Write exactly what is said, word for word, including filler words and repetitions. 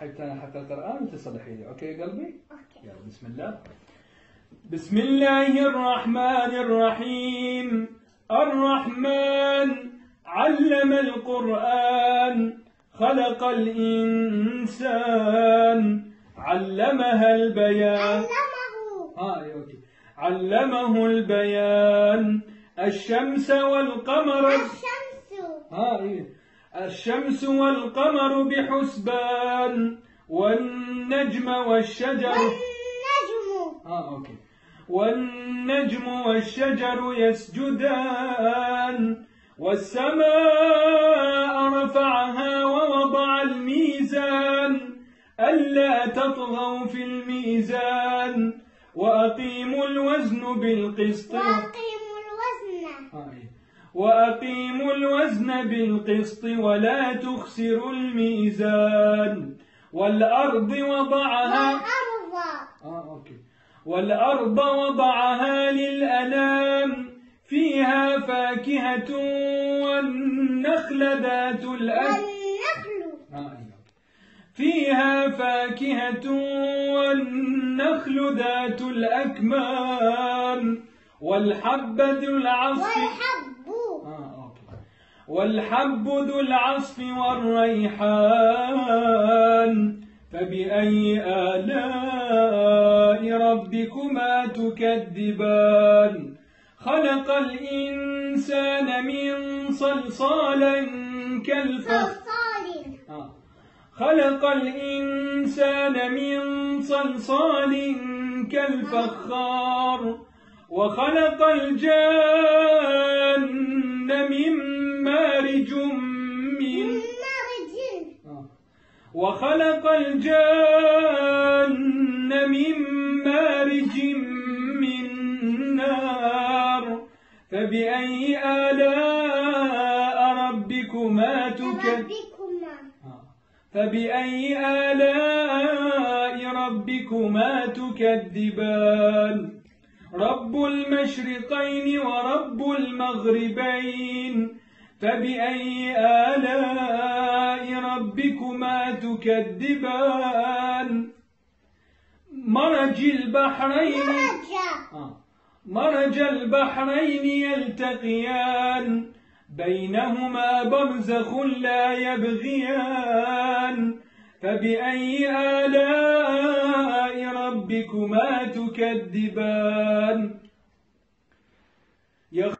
حتى حتى القرآن وتصلحي لي. أوكي يا قلبي؟ أوكي. يلا بسم الله. بسم الله الرحمن الرحيم. الرحمن علم القرآن خلق الإنسان علمها البيان. علمه. آه أوكي. علمه البيان. الشمس والقمر. الشمس. آه إيه. الشمس والقمر بحسبان والنجم والشجر. والنجم. آه أوكي. والنجم والشجر يسجدان والسماء رفعها ووضع الميزان ألا تطغوا في الميزان وأقيموا الوزن بالقسط. وأقيموا الوزن. آه إيه. وأقيموا الوزن بالقسط ولا تخسروا الميزان والأرض وضعها. والأرض. آه أوكي. والأرض وضعها للأنام فيها فاكهة والنخل ذات الأكمام. والنخل. آه أيوة. فيها فاكهة والنخل ذات الأكمام والحب ذو العصف. والحب. آه أوكي. والحب ذو العصف والريحان فبأي آلاء ربكما تكذبان. خلق الإنسان من صلصال كالفخار. آه. خلق الإنسان من صلصال كالفخار وخلق الجان من مارج من مارج. آه. وخلق الجان من مارج من نار فبأي آلاء ربكما تكذبان. فبأي آلاء ربكما تكذبان. رب المشرقين ورب المغربين فبأي آلاء ربكما تكذبان. مرج البحرين. مرج. آه. مرج البحرين يلتقيان بينهما برزخ لا يبغيان فبأي آلاء ربكما تكذبان.